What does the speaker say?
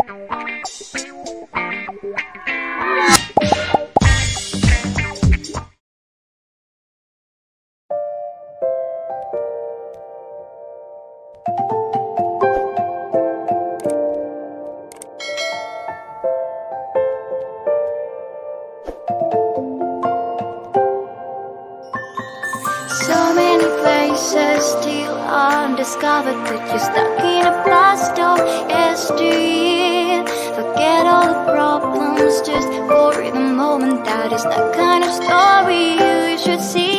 So many places still undiscovered, but you're stuck in a blast of SD. Forget all the problems, just for the moment. That is the kind of story you should see.